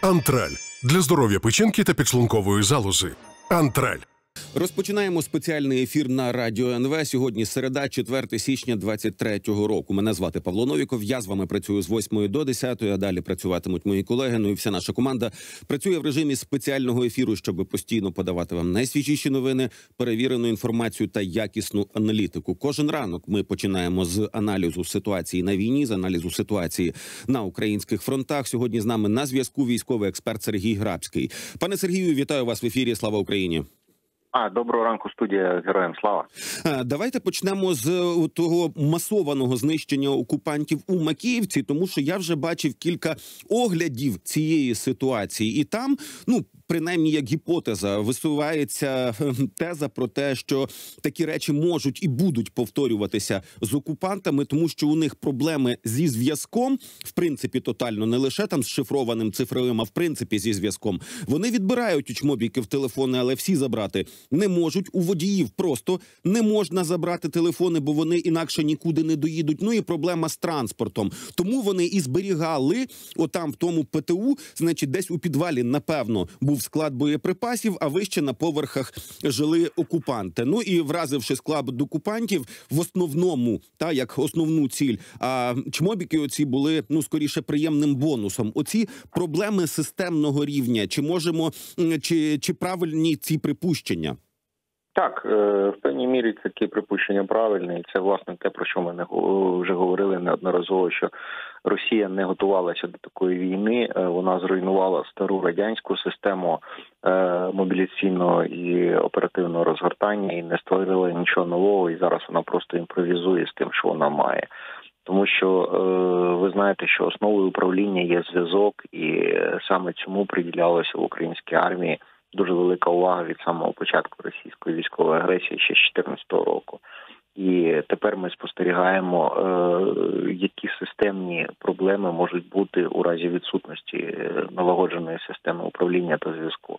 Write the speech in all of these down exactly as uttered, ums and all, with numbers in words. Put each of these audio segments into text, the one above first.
Антраль. Для здоров'я печінки та підшлункової залози. Антраль. Розпочинаємо спеціальний ефір на Радіо ен ве. Сьогодні середа, четверте січня двадцять третього року. Мене звати Павло Новіков. Я з вами працюю з восьмої до десятої, а далі працюватимуть мої колеги. Ну і вся наша команда працює в режимі спеціального ефіру, щоб постійно подавати вам найсвіжіші новини, перевірену інформацію та якісну аналітику. Кожен ранок ми починаємо з аналізу ситуації на війні, з аналізу ситуації на українських фронтах. Сьогодні з нами на зв'язку військовий експерт Сергій Грабський. Пане Сергію, вітаю вас в ефірі. Слава Україні! А, доброго ранку, студія, героям слава. Давайте почнемо з того масованого знищення окупантів у Макіївці, тому що я вже бачив кілька оглядів цієї ситуації. І там, ну, принаймні як гіпотеза, висувається теза про те, що такі речі можуть і будуть повторюватися з окупантами, тому що у них проблеми зі зв'язком, в принципі, тотально, не лише там з шифрованим цифровим, а в принципі зі зв'язком. Вони відбирають у чмобіків телефони, але всі забрати не можуть. У водіїв просто не можна забрати телефони, бо вони інакше нікуди не доїдуть. Ну і проблема з транспортом. Тому вони і зберігали отам в тому пе те у, значить, десь у підвалі, напевно, був склад боєприпасів, а вище на поверхах жили окупанти. Ну і вразивши склад окупантів, в основному, та, як основну ціль, а чмобіки оці були, ну, скоріше, приємним бонусом. Оці проблеми системного рівня, чи можемо, чи, чи правильні ці припущення? Так, в певній мірі такі припущення правильні. І це, власне, те, про що ми вже говорили неодноразово, що Росія не готувалася до такої війни. Вона зруйнувала стару радянську систему мобіляційного і оперативного розгортання і не створила нічого нового. І зараз вона просто імпровізує з тим, що вона має. Тому що ви знаєте, що основою управління є зв'язок, і саме цьому приділялося в українській армії дуже велика увага від самого початку російської військової агресії ще з чотирнадцятого року. І тепер ми спостерігаємо, е, які системні проблеми можуть бути у разі відсутності налагодженої системи управління та зв'язку.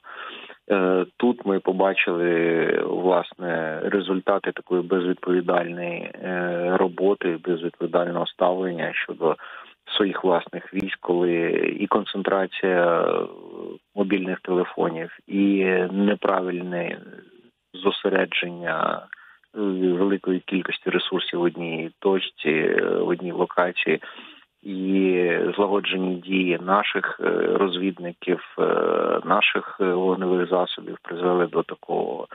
Е, тут ми побачили, власне, результати такої безвідповідальної е, роботи, безвідповідального ставлення щодо своїх власних військ, коли і концентрація мобільних телефонів, і неправильне зосередження великої кількості ресурсів в одній точці, в одній локації, і злагоджені дії наших розвідників, наших вогневих засобів призвели до такого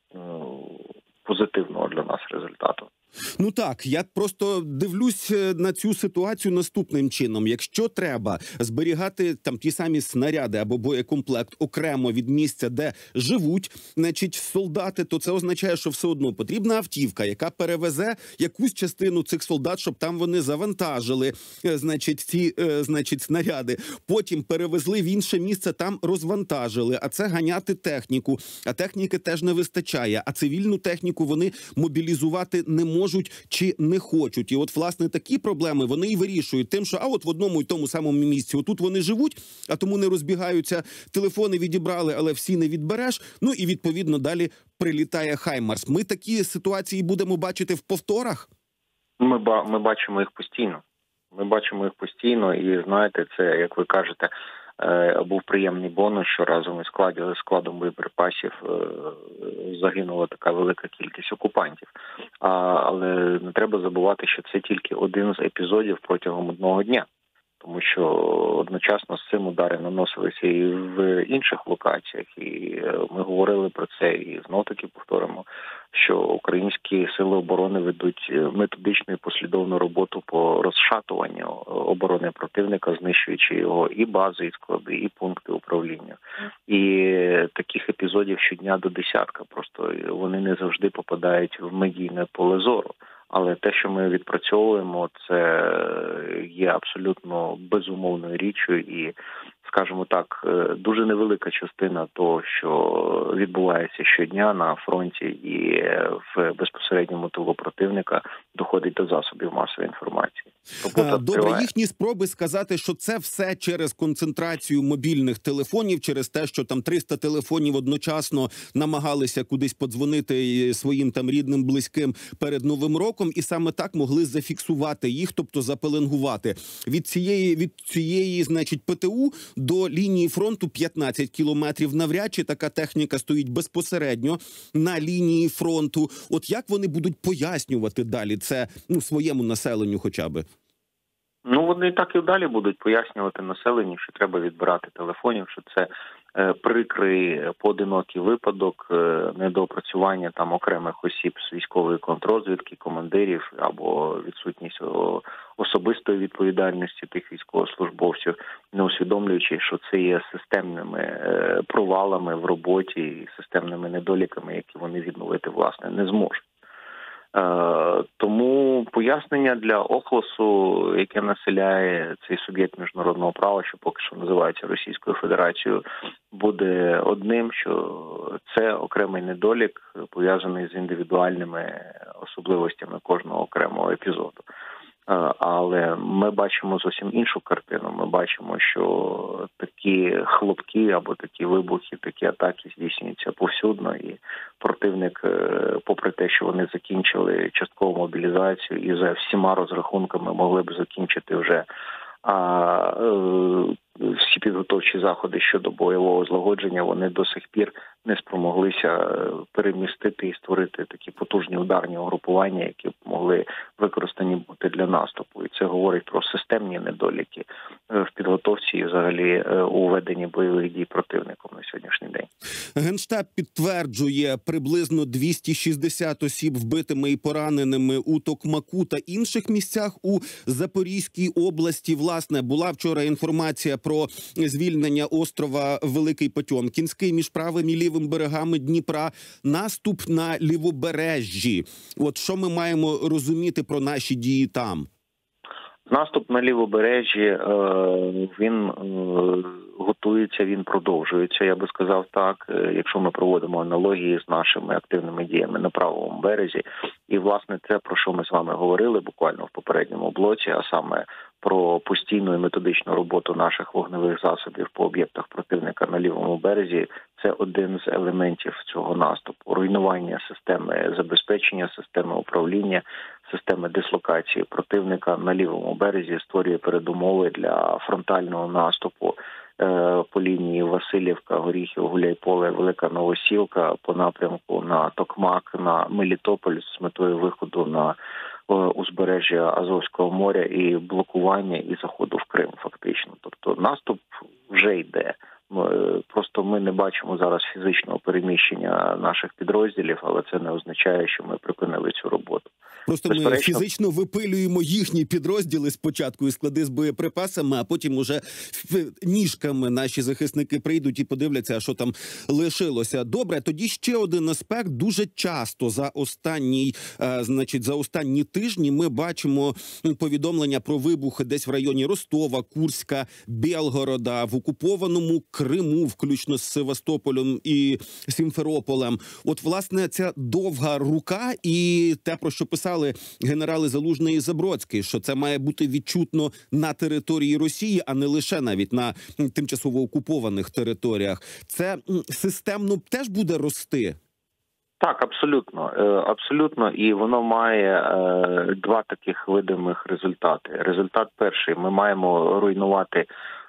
позитивного для нас результату. Ну так, я просто дивлюсь на цю ситуацію наступним чином. Якщо треба зберігати там ті самі снаряди або боєкомплект окремо від місця, де живуть, значить, солдати, то це означає, що все одно потрібна автівка, яка перевезе якусь частину цих солдат, щоб там вони завантажили, значить, ці, значить, снаряди. Потім перевезли в інше місце, там розвантажили. А це ганяти техніку. А техніки теж не вистачає. А цивільну техніку вони мобілізувати не можуть. можуть чи не хочуть. І от, власне, такі проблеми вони і вирішують тим, що а от в одному і тому самому місці отут вони живуть, а тому не розбігаються, телефони відібрали, але всі не відбереш. Ну і, відповідно, далі прилітає Хаймарс. Ми такі ситуації будемо бачити в повторах? Ми, ба- ми бачимо їх постійно. Ми бачимо їх постійно і, знаєте, це, як ви кажете, був приємний бонус, що разом із складом, складом боєприпасів загинула така велика кількість окупантів. А, але не треба забувати, що це тільки один з епізодів протягом одного дня. Тому що одночасно з цим удари наносилися і в інших локаціях. І ми говорили про це і знов-таки повторимо, що українські сили оборони ведуть методичну і послідовну роботу по розшатуванню оборони противника, знищуючи його і бази, і склади, і пункти управління. І таких епізодів щодня до десятка. Просто вони не завжди попадають в медійне поле зору. Але те, що ми відпрацьовуємо, це є абсолютно безумовною річчю і, скажімо так, дуже невелика частина того, що відбувається щодня на фронті і в безпосередньому тилу противника, доходить до засобів масової інформації. Робота Добре, триває. Їхні спроби сказати, що це все через концентрацію мобільних телефонів, через те, що там триста телефонів одночасно намагалися кудись подзвонити своїм там рідним, близьким перед Новим роком, і саме так могли зафіксувати їх, тобто запеленгувати. Від цієї, від цієї, значить, пе те у до лінії фронту п'ятнадцять кілометрів. Навряд чи така техніка стоїть безпосередньо на лінії фронту. От як вони будуть пояснювати далі це, ну, своєму населенню хоча б? Ну, вони і так і далі будуть пояснювати населенню, що треба відбирати телефонів, що це е, прикрий поодинокий випадок е, недоопрацювання там окремих осіб з військової контррозвідки, командирів або відсутність о, особистої відповідальності тих військовослужбовців, не усвідомлюючи, що це є системними е, провалами в роботі і системними недоліками, які вони відновити, власне, не зможуть. Е, тому пояснення для охлосу, яке населяє цей суб'єкт міжнародного права, що поки що називається Російською Федерацією, буде одним, що це окремий недолік, пов'язаний з індивідуальними особливостями кожного окремого епізоду. Але ми бачимо зовсім іншу картину. Ми бачимо, що такі хлопки або такі вибухи, такі атаки здійснюються повсюдно. І противник, попри те, що вони закінчили часткову мобілізацію і за всіма розрахунками могли б закінчити вже а всі підготовчі заходи щодо бойового злагодження, вони до сих пір не спромоглися перемістити і створити такі потужні ударні угрупування, які б могли використані бути для наступу. І це говорить про системні недоліки в підготовці і взагалі у веденні бойових дій противником на сьогоднішній день. Генштаб підтверджує приблизно двісті шістдесят осіб вбитими і пораненими у Токмаку та інших місцях у Запорізькій області. Власне, була вчора інформація про звільнення острова Великий Потьомкінський між правим і лівим берегами Дніпра, наступ на Лівобережжі. От що ми маємо розуміти про наші дії там? Наступ на Лівобережжі, він готується, він продовжується, я би сказав так, якщо ми проводимо аналогії з нашими активними діями на правому березі. І, власне, це, про що ми з вами говорили буквально в попередньому блоці, а саме про постійну і методичну роботу наших вогневих засобів по об'єктах противника на лівому березі. Це один з елементів цього наступу. Руйнування системи забезпечення, системи управління, системи дислокації противника на лівому березі створює передумови для фронтального наступу по лінії Васильівка, Горіхів, Гуляйполе, Велика Новосілка, по напрямку на Токмак, на Мелітополь з метою виходу на узбережжя Азовського моря і блокування і заходу в Крим фактично. Тобто наступ вже йде. Просто ми не бачимо зараз фізичного переміщення наших підрозділів, але це не означає, що ми припинили цю роботу. Просто ми фізично випилюємо їхні підрозділи спочатку і склади з боєприпасами, а потім уже ніжками наші захисники прийдуть і подивляться, що там лишилося. Добре, тоді ще один аспект. Дуже часто за останній, значить, за останні тижні ми бачимо повідомлення про вибухи десь в районі Ростова, Курська, Білгорода, в окупованому Криму, включно з Севастополем і Сімферополем. От, власне, ця довга рука і те, про що писали генерали Залужний і Забродський, що це має бути відчутно на території Росії, а не лише навіть на тимчасово окупованих територіях. Це системно теж буде рости? Так, абсолютно. Абсолютно. І воно має е, два таких видимих результати. Результат перший. Ми маємо руйнувати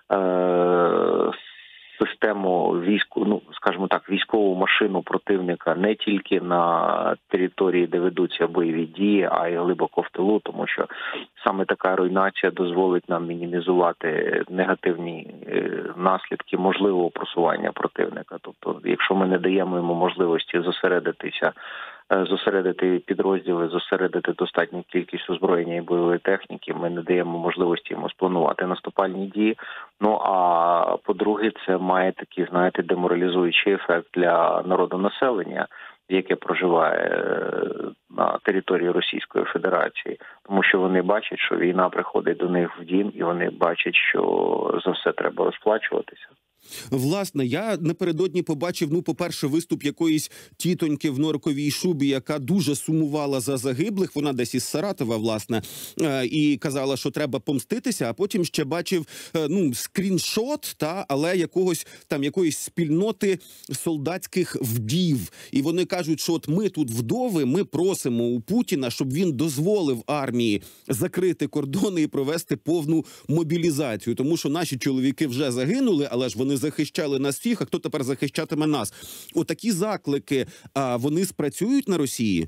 е, систему війську, ну, скажімо так, військову машину противника не тільки на території, де ведуться бойові дії, а й глибоко в тилу, тому що саме така руйнація дозволить нам мінімізувати негативні наслідки можливого просування противника. Тобто, якщо ми не даємо йому можливості зосередитися, зосередити підрозділи, зосередити достатню кількість озброєння і бойової техніки, ми не даємо можливості йому спланувати наступальні дії. Ну, а по-друге, це має такий, знаєте, деморалізуючий ефект для народонаселення, яке проживає на території Російської Федерації. Тому що вони бачать, що війна приходить до них в дім, і вони бачать, що за все треба розплачуватися. Власне, я напередодні побачив, ну, по-перше, виступ якоїсь тітоньки в норковій шубі, яка дуже сумувала за загиблих, вона десь із Саратова, власне, і казала, що треба помститися, а потім ще бачив, ну, скріншот, та, але якогось там, якоїсь спільноти солдатських вдів. І вони кажуть, що от ми тут вдови, ми просимо у Путіна, щоб він дозволив армії закрити кордони і провести повну мобілізацію, тому що наші чоловіки вже загинули, але ж вони захищали нас всіх, а хто тепер захищатиме нас? Отакі заклики, а вони спрацюють на Росії?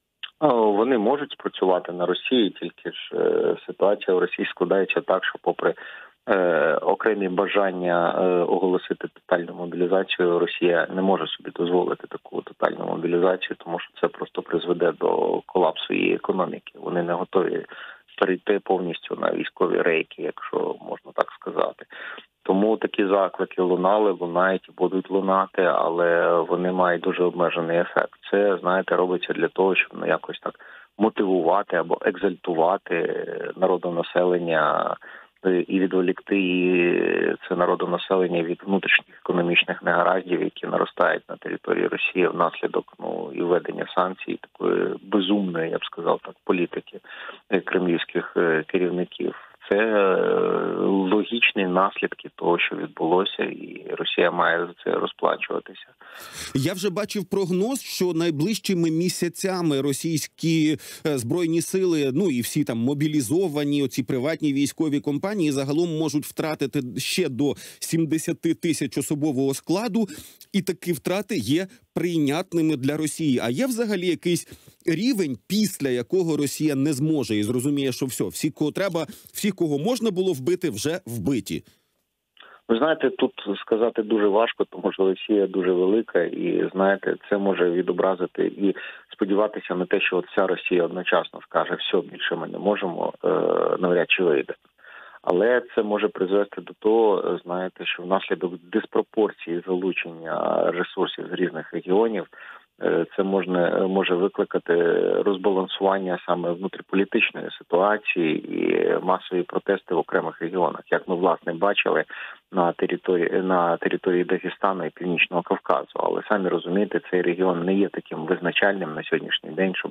Вони можуть спрацювати на Росії, тільки ж е, ситуація в Росії складається так, що попри е, окремі бажання е, оголосити тотальну мобілізацію, Росія не може собі дозволити таку тотальну мобілізацію, тому що це просто призведе до колапсу її економіки. Вони не готові перейти повністю на військові рейки, якщо можна так сказати. Тому такі заклики лунали, лунають і будуть лунати, але вони мають дуже обмежений ефект. Це, знаєте, робиться для того, щоб ну, якось так мотивувати або екзальтувати народонаселення і відволікти це народонаселення від внутрішніх економічних негараздів, які наростають на території Росії внаслідок ну, і введення санкцій, такої безумної, я б сказав так, політики кремлівських керівників. Це логічні наслідки того, що відбулося, і Росія має за це розплачуватися. Я вже бачив прогноз, що найближчими місяцями російські збройні сили, ну і всі там мобілізовані, оці приватні військові компанії загалом можуть втратити ще до сімдесят тисяч особового складу, і такі втрати є прийнятними для Росії. А є взагалі якийсь рівень, після якого Росія не зможе і зрозуміє, що все, всі, кого треба, всіх, кого можна було вбити, вже вбиті? Ви знаєте, тут сказати дуже важко, тому що Росія дуже велика, і, знаєте, це може відобразити і сподіватися на те, що от вся Росія одночасно скаже, все, більше ми не можемо, е, навряд чи вийде. Але це може призвести до того, знаєте, що внаслідок диспропорції залучення ресурсів з різних регіонів це можна, може викликати розбалансування саме внутріполітичної ситуації і масові протести в окремих регіонах, як ми, власне, бачили на території, на території Дагестану і Північного Кавказу. Але самі розумієте, цей регіон не є таким визначальним на сьогоднішній день, щоб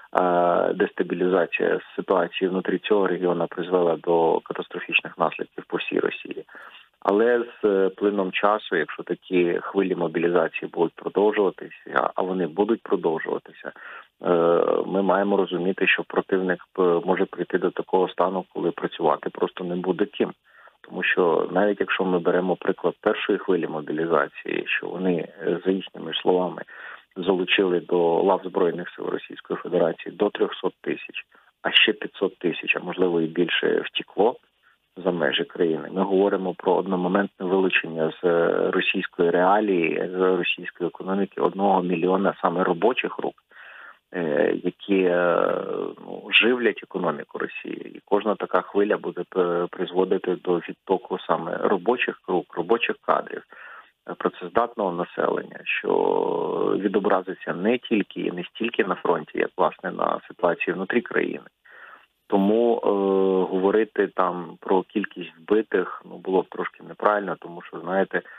дестабілізація ситуації внутрі цього регіону призвела до катастрофічних наслідків по всій Росії. Але з плином часу, якщо такі хвилі мобілізації будуть продовжуватися, а вони будуть продовжуватися, ми маємо розуміти, що противник може прийти до такого стану, коли працювати просто не буде ким. Тому що навіть якщо ми беремо приклад першої хвилі мобілізації, що вони, за їхніми словами, залучили до лав Збройних сил Російської Федерації до триста тисяч, а ще п'ятсот тисяч, а можливо і більше, втекло за межі країни. Ми говоримо про одномоментне вилучення з російської реалії, з російської економіки одного мільйона саме робочих рук, які ну, живлять економіку Росії. І кожна така хвиля буде призводити до відтоку саме робочих рук, робочих кадрів, працездатного населення, що відобразиться не тільки і не стільки на фронті, як, власне, на ситуації внутрі країни. Тому е, говорити там про кількість вбитих ну, було б трошки неправильно, тому що, знаєте, е,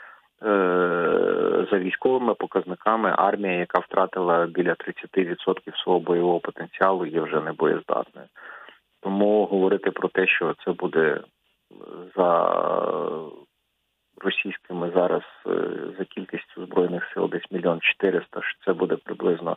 за військовими показниками армія, яка втратила біля тридцять відсотків свого бойового потенціалу, є вже небоєздатною. Тому говорити про те, що це буде за російськими зараз за кількістю збройних сил десь мільйон чотириста, що це буде приблизно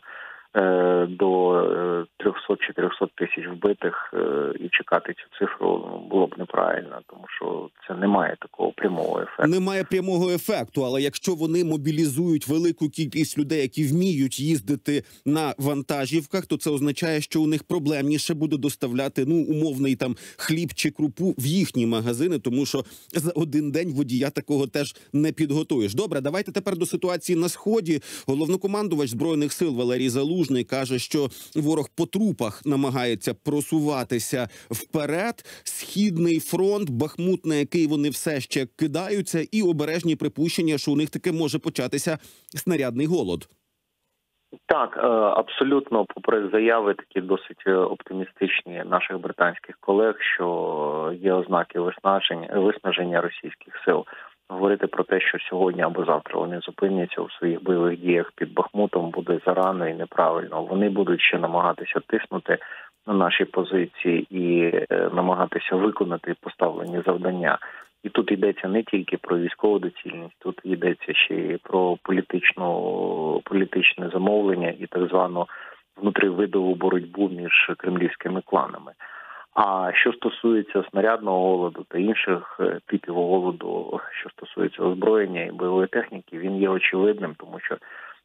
до триста-чотириста тисяч вбитих, і чекати цю цифру було б неправильно, тому що це не має такого прямого ефекту. Немає прямого ефекту, але якщо вони мобілізують велику кількість людей, які вміють їздити на вантажівках, то це означає, що у них проблемніше буде доставляти, ну, умовний там хліб чи крупу в їхні магазини, тому що за один день водія такого теж не підготуєш. Добре, давайте тепер до ситуації на Сході. Головнокомандувач Збройних сил Валерій Залужний каже, що ворог по трупах намагається просуватися вперед. Східний фронт, Бахмут, на який вони все ще кидаються, і обережні припущення, що у них таки може початися снарядний голод. Так, абсолютно, попри заяви такі досить оптимістичні наших британських колег, що є ознаки виснаження, виснаження російських сил говорити про те, що сьогодні або завтра вони зупиняться у своїх бойових діях під Бахмутом, буде зарано і неправильно. Вони будуть ще намагатися тиснути на наші позиції і намагатися виконати поставлені завдання. І тут йдеться не тільки про військову доцільність, тут йдеться ще й про політичну, політичне замовлення і так звану внутривидову боротьбу між кремлівськими кланами. А що стосується снарядного голоду та інших типів голоду, що стосується озброєння і бойової техніки, він є очевидним, тому що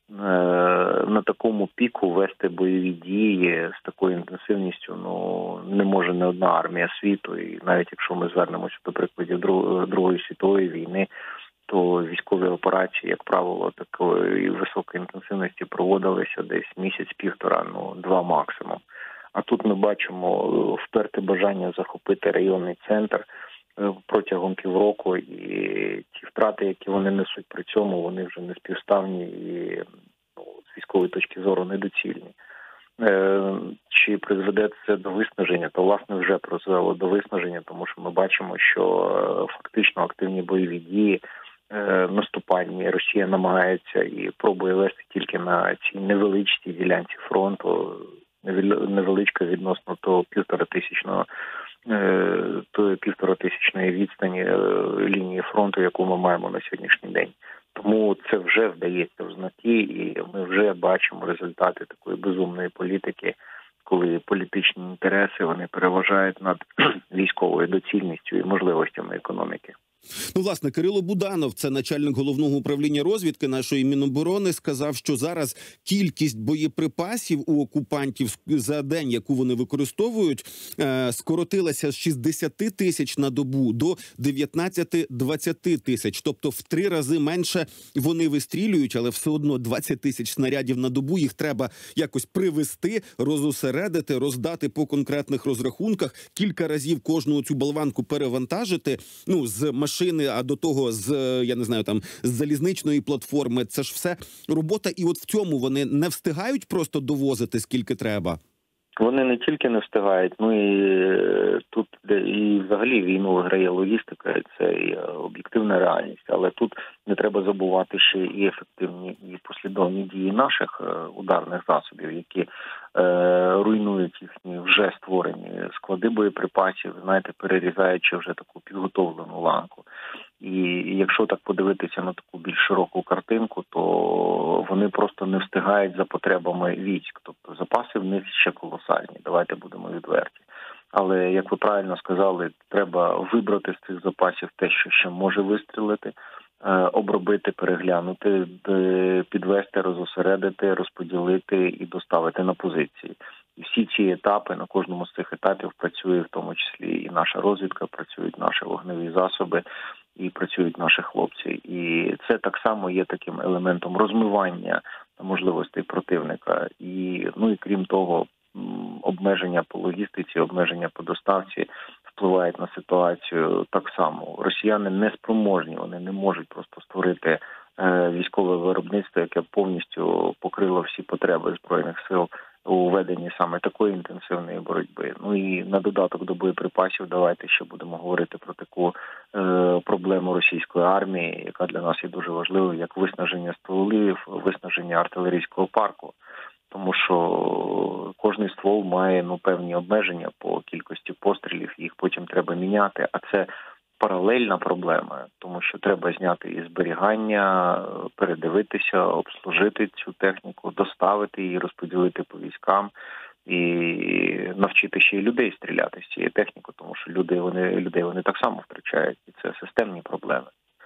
на такому піку вести бойові дії з такою інтенсивністю ну не може не одна армія світу. І навіть якщо ми звернемося до прикладів Другої світової війни, то військові операції, як правило, такої високої інтенсивності проводилися десь місяць-півтора, ну два максимум. А тут ми бачимо вперте бажання захопити районний центр протягом півроку, і ті втрати, які вони несуть при цьому, вони вже не співставні і ну, з військової точки зору недоцільні. Е, чи призведе це до виснаження? То, власне, вже призвело до виснаження, тому що ми бачимо, що фактично активні бойові дії, е, наступальні Росія намагається і пробує вести тільки на цій невеличкій ділянці фронту, невеличка відносно того півторатисячного тої півторатисячної відстані лінії фронту, яку ми маємо на сьогоднішній день. Тому це вже вдається в знаки, і ми вже бачимо результати такої безумної політики, коли політичні інтереси вони переважають над військовою доцільністю і можливостями економіки. Ну, власне, Кирило Буданов, це начальник головного управління розвідки нашої Міноборони, сказав, що зараз кількість боєприпасів у окупантів за день, яку вони використовують, скоротилася з шістдесят тисяч на добу до дев'ятнадцять-двадцять тисяч. Тобто в три рази менше вони вистрілюють, але все одно двадцять тисяч снарядів на добу. Їх треба якось привести, розосередити, роздати по конкретних розрахунках, кілька разів кожну цю болванку перевантажити, ну, з машини, а до того з, я не знаю, там, з залізничної платформи. Це ж все робота, і от в цьому вони не встигають просто довозити, скільки треба? Вони не тільки не встигають, ну і тут і взагалі війну виграє логістика, і це і об'єктивна реальність. Але тут не треба забувати ще і ефективні, і послідовні дії наших ударних засобів, які е, руйнують їхні вже створені склади боєприпасів, знаєте, перерізаючи вже таку підготовлену ланку. І якщо так подивитися на таку більш широку картинку, то вони просто не встигають за потребами військ. Тобто запаси в них ще колосальні, давайте будемо відверті. Але, як ви правильно сказали, треба вибрати з цих запасів те, що ще може вистрілити, обробити, переглянути, підвести, розосередити, розподілити і доставити на позиції. І всі ці етапи, на кожному з цих етапів працює в тому числі і наша розвідка, працюють наші вогневі засоби, і працюють наші хлопці. І це так само є таким елементом розмивання можливостей противника. І, ну і крім того, обмеження по логістиці, обмеження по доставці впливають на ситуацію так само. Росіяни не спроможні, вони не можуть просто створити військове виробництво, яке повністю покрило всі потреби Збройних сил у веденні саме такої інтенсивної боротьби. Ну і на додаток до боєприпасів давайте ще будемо говорити про таку е, проблему російської армії, яка для нас є дуже важливою, як виснаження стволів, виснаження артилерійського парку. Тому що кожний ствол має ну певні обмеження по кількості пострілів, їх потім треба міняти, а це паралельна проблема, тому що треба зняти і зберігання, передивитися, обслужити цю техніку, доставити її, розподілити по військам і навчити ще й людей стріляти з цієї техніки, тому що люди вони людей вони так само втрачають, і це системні проблеми.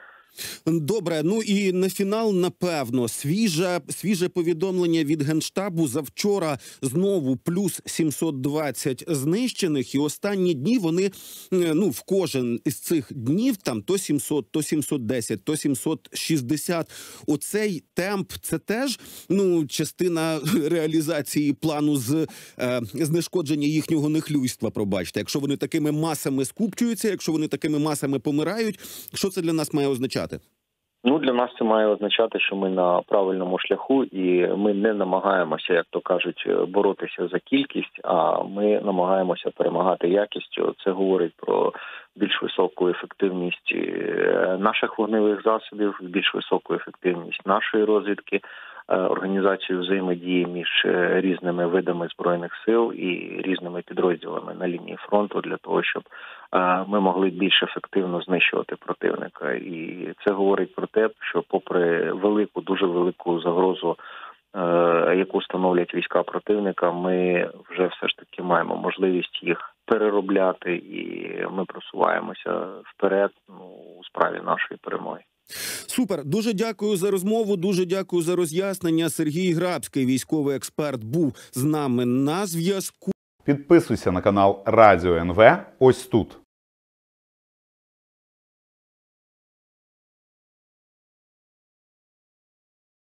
Добре, ну і на фінал, напевно, свіже, свіже повідомлення від Генштабу. Завчора знову плюс сімсот двадцять знищених, і останні дні вони, ну, в кожен із цих днів, там, то сімсот, то сімсот десять, то сімсот шістдесят. Оцей темп, це теж, ну, частина реалізації плану з е, знешкодження їхнього нехлюйства, пробачте. Якщо вони такими масами скупчуються, якщо вони такими масами помирають, що це для нас має означати? Ну, для нас це має означати, що ми на правильному шляху, і ми не намагаємося, як то кажуть, боротися за кількість, а ми намагаємося перемагати якістю. Це говорить про більш високу ефективність наших вогневих засобів, більш високу ефективність нашої розвідки, організацію взаємодії між різними видами Збройних сил і різними підрозділами на лінії фронту для того, щоб ми могли більш ефективно знищувати противника. І це говорить про те, що попри велику, дуже велику загрозу, яку становлять війська противника, ми вже все ж таки маємо можливість їх переробляти, і ми просуваємося вперед, ну, у справі нашої перемоги. Супер. Дуже дякую за розмову, дуже дякую за роз'яснення. Сергій Грабський, військовий експерт, був з нами на зв'язку. Підписуйся на канал Радіо ен ве ось тут.